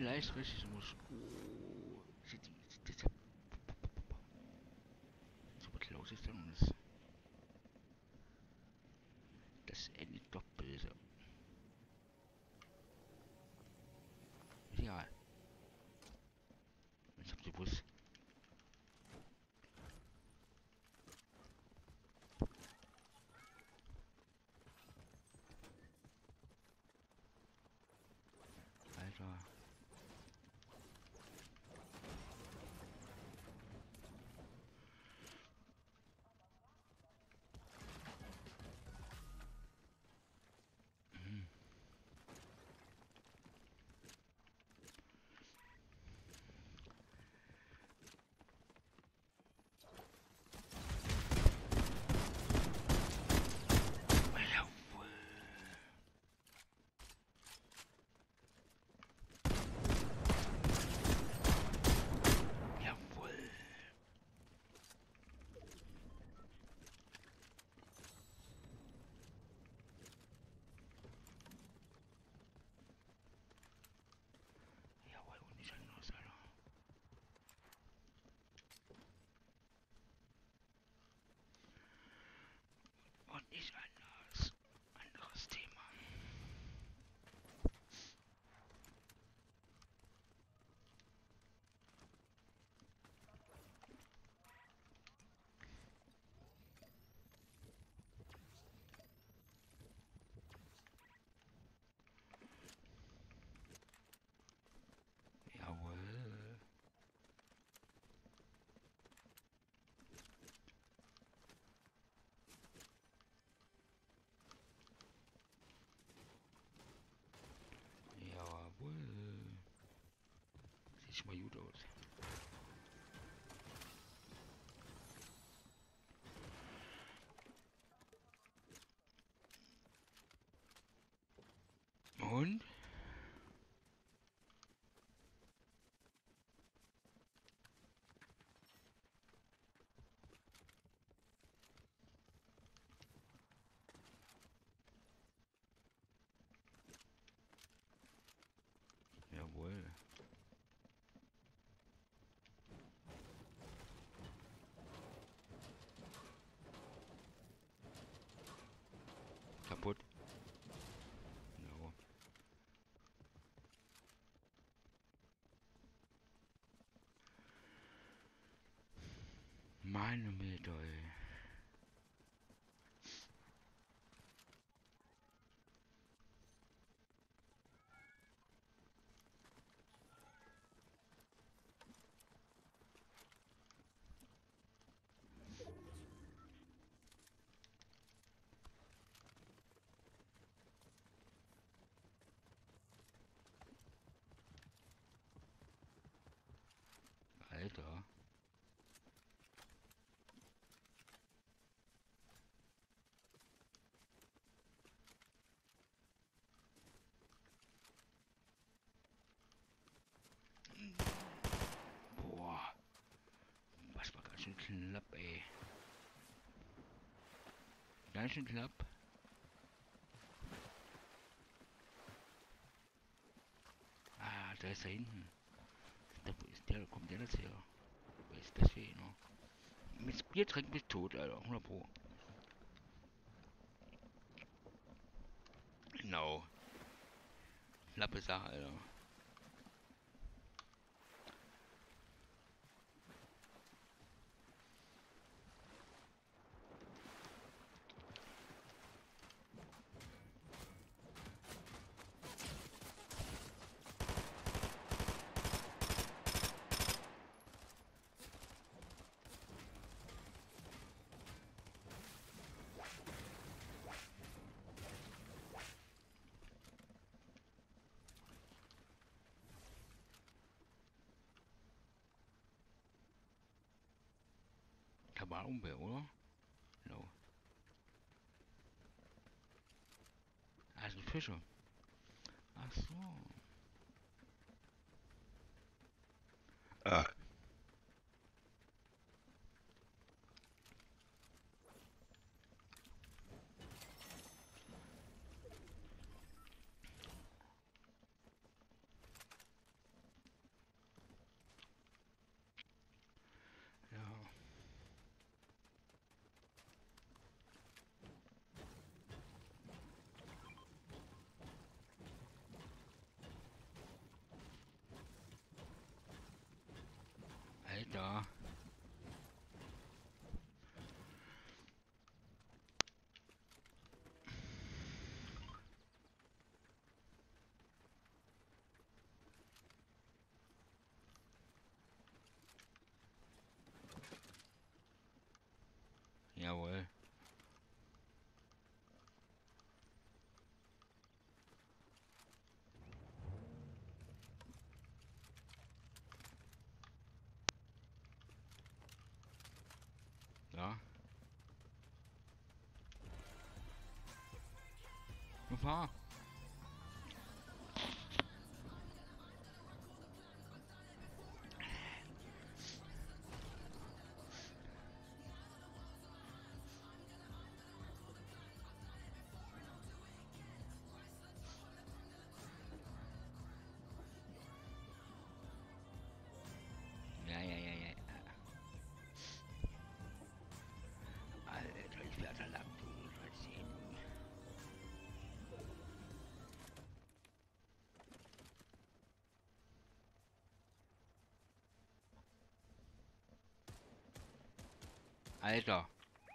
vielleicht richtig muss. Oh, das so was los ist dann und das endet doch böse. Ja, ich hab's gewusst. Alter. Hm. Jawohl. Jawohl. Jawohl, und nicht anders, Alter. Und nicht anders. Anderes Thema. Jawohl. Jawohl. Sieht schon mal gut aus. Und? Jawohl. Kaputt. Ja. Meine Meter, ey. Alter. Boah. Was war ganz schön knapp, ey. Ganz schön knapp. Ah, da ist er hinten. Wo ist der? Wo kommt der jetzt her? Wer ist das für einer? Mit Bier trinkt mich tot, Alter. 100 Pro. Genau. Knappe Sache, Alter. Kabalumbe, oder? Genau. Ah, ist ein Fischer. Ach so. Ah. Jawohl. Ja. Gefahr. Ja, ja, ja, ja. Alter, ich werde da lang, du. Mal sehen. Alter.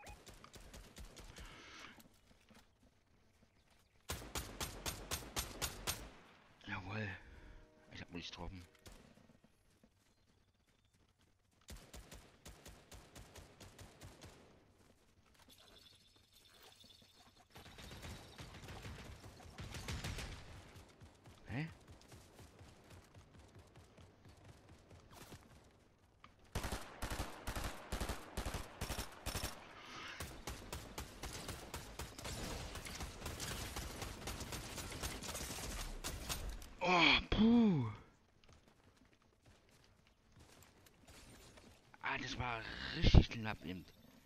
Jawohl. Ich hab mich getroffen. Hä? Oh, puh. Ah, das war richtig knapp eben.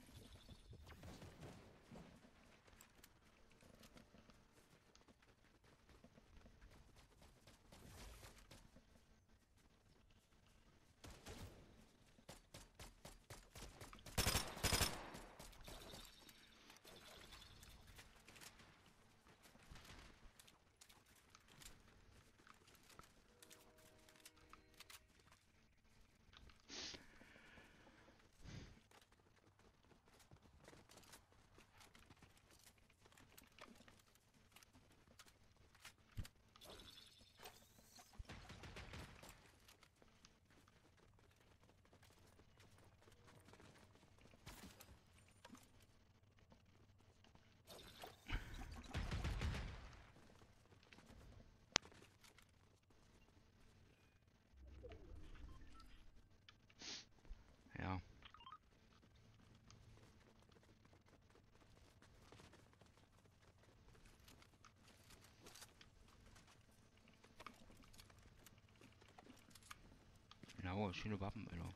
Ja. Genau, schöne Waffen, Alter.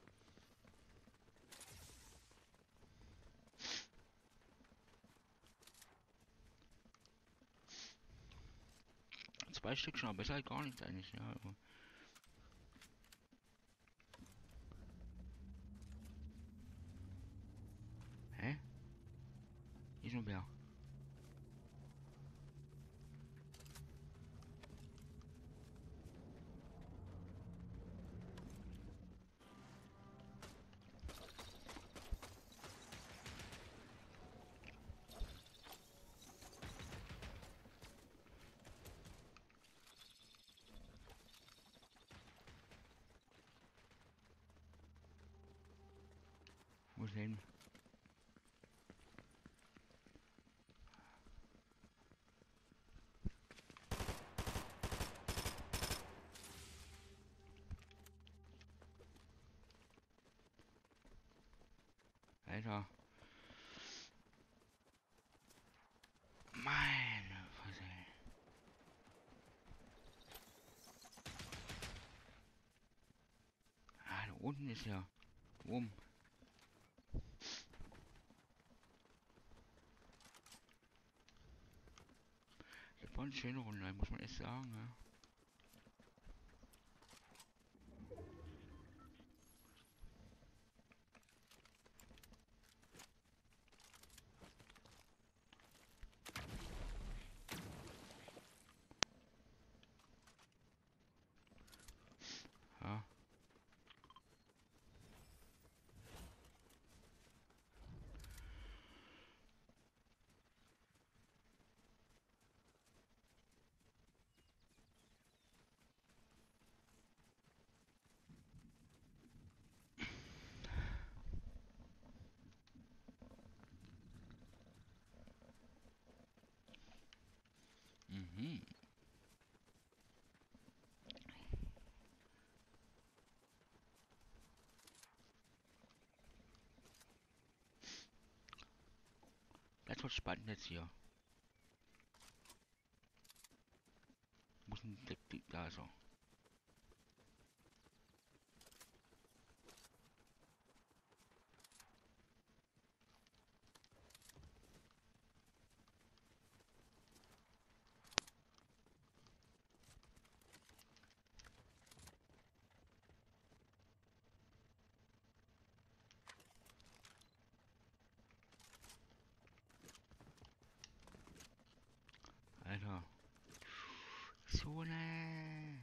Zwei Stück schon, aber besser halt gar nichts eigentlich, ja. Aber hä? Hier ist nur Bär. Wo ist der hin? Alter. Meine Fresse. Ah, da unten ist ja. Oben. Das war eine schöne Runde, muss man echt sagen, ja. Ja. Mhm. Das wird spannend jetzt hier. Muss ein da so. Alter. So ne.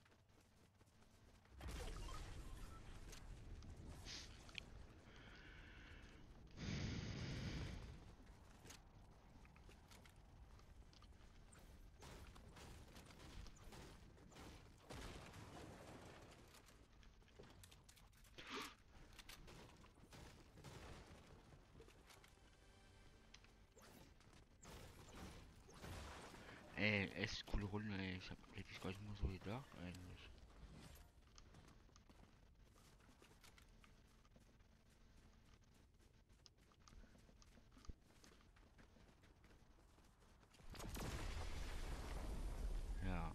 Ey, echt coole Runde, ey. Ich hab richtig gar nicht mal so gedacht, eigentlich. Ja.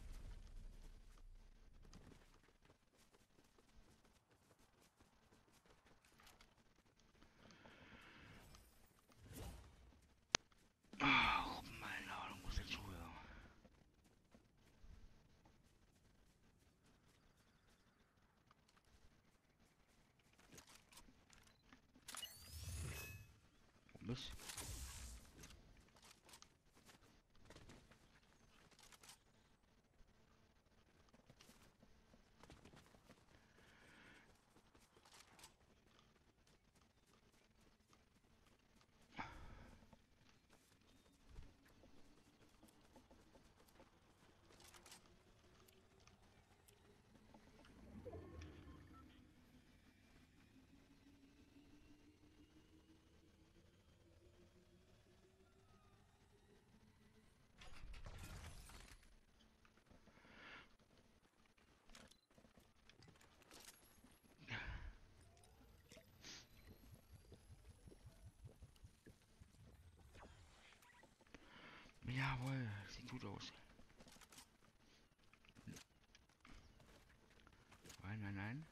Ach, meine Ahnung, muss jetzt früher. Was? Jawohl, sieht gut aus. Nein, nein, nein.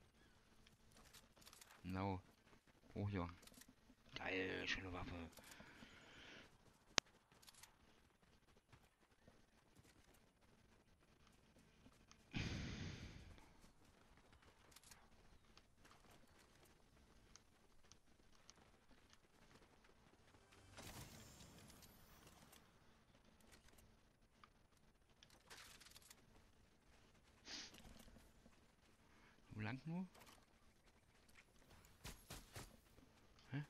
No. Oh, hier. Geil, schöne Waffe. Wo lang nur? Hä?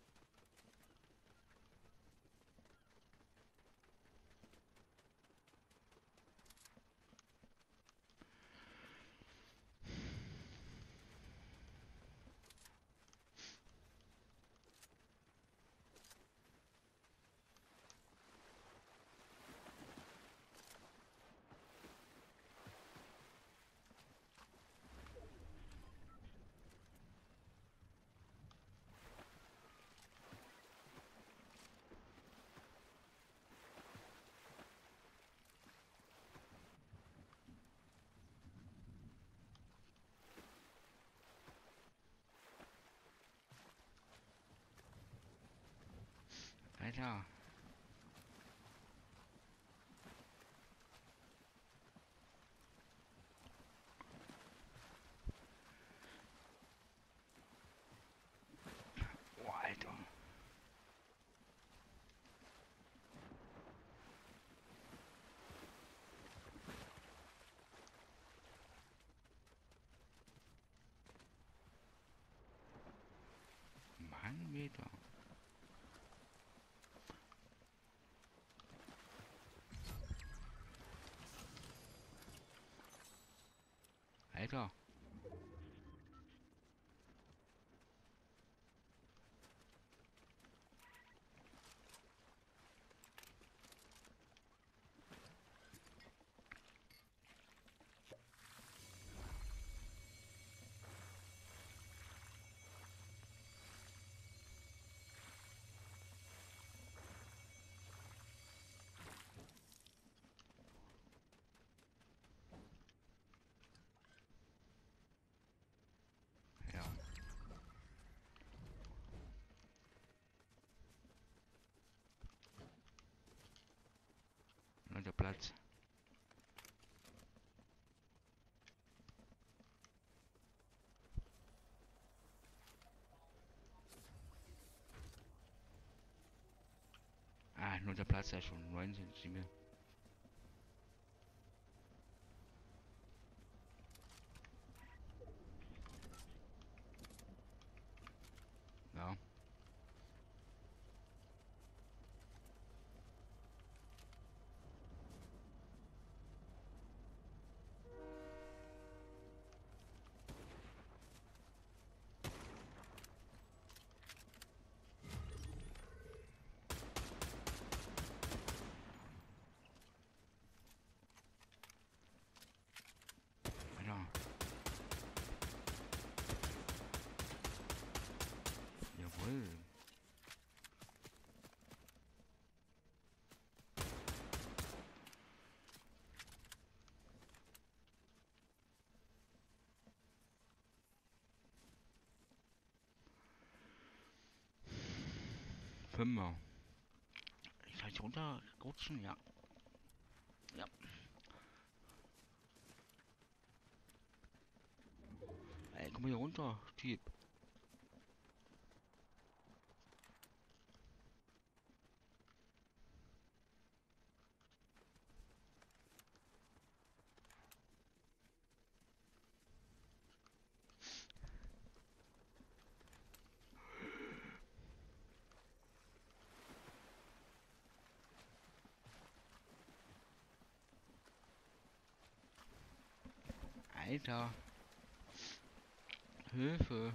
Alter. Oh, Alter. Mann, wieder. Alter. Platz. Ah, nur der Platz ja schon. 19 sind wir. Ja. Alter. Jawohl. Fünfer. Kann ich runterrutschen? Ja. Ja. Ey, komm mal hier runter, Typ. Alter. Hilfe.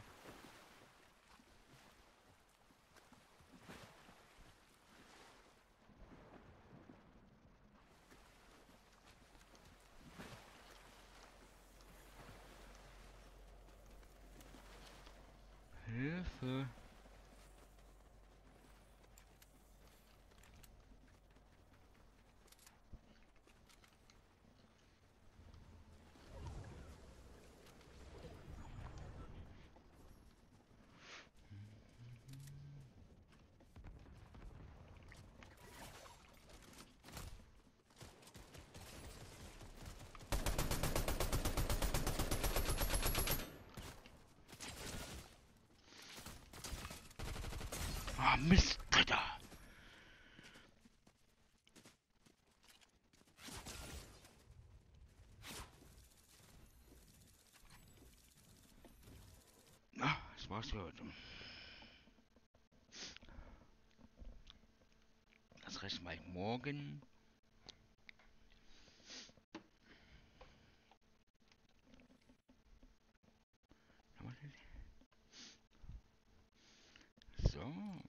Hilfe. Ah, Mist, Alter. Ah, das war's für heute. Das Rest mache ich morgen. So.